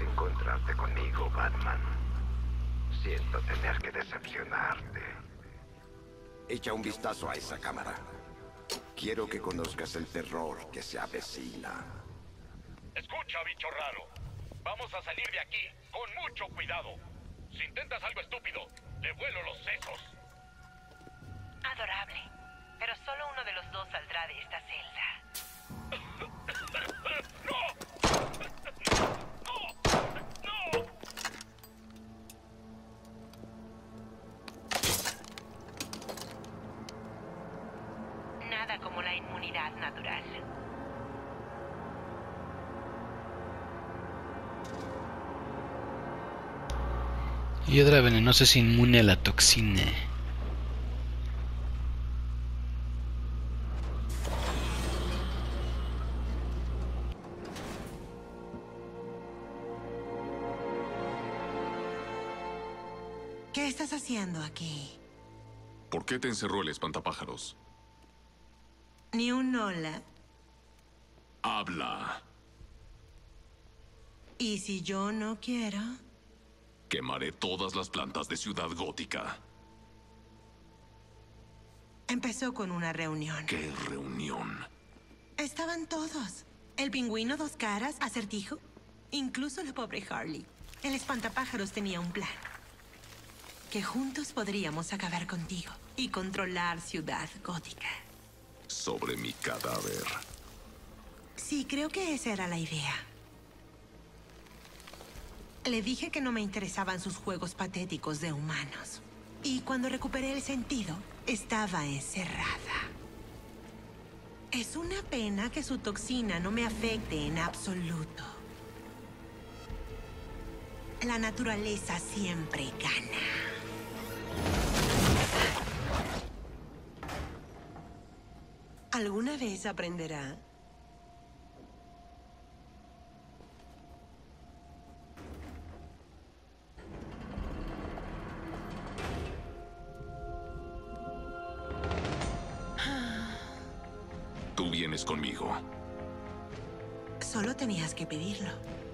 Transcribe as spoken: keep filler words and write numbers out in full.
encontrarte conmigo, Batman. Siento tener que decepcionarte. Echa un vistazo a esa cámara. Quiero que conozcas el terror que se avecina. Escucha, bicho raro. Vamos a salir de aquí con mucho cuidado. Si intentas algo estúpido, le vuelo los sesos. Adorable. Pero solo uno de los dos saldrá de esta celda. Nada como la inmunidad natural. Hiedra venenosa es inmune a la toxina. ¿Qué estás haciendo aquí? ¿Por qué te encerró el espantapájaros? Ni un hola. Habla. ¿Y si yo no quiero? Quemaré todas las plantas de Ciudad Gótica. Empezó con una reunión. ¿Qué reunión? Estaban todos. El pingüino dos caras, Acertijo, incluso la pobre Harley. El espantapájaros tenía un plan. Que juntos podríamos acabar contigo y controlar Ciudad Gótica. Sobre mi cadáver. Sí, creo que esa era la idea. Le dije que no me interesaban sus juegos patéticos de humanos. Y cuando recuperé el sentido, estaba encerrada. Es una pena que su toxina no me afecte en absoluto. La naturaleza siempre gana. ¿Alguna vez aprenderá? Tú vienes conmigo. Solo tenías que pedirlo.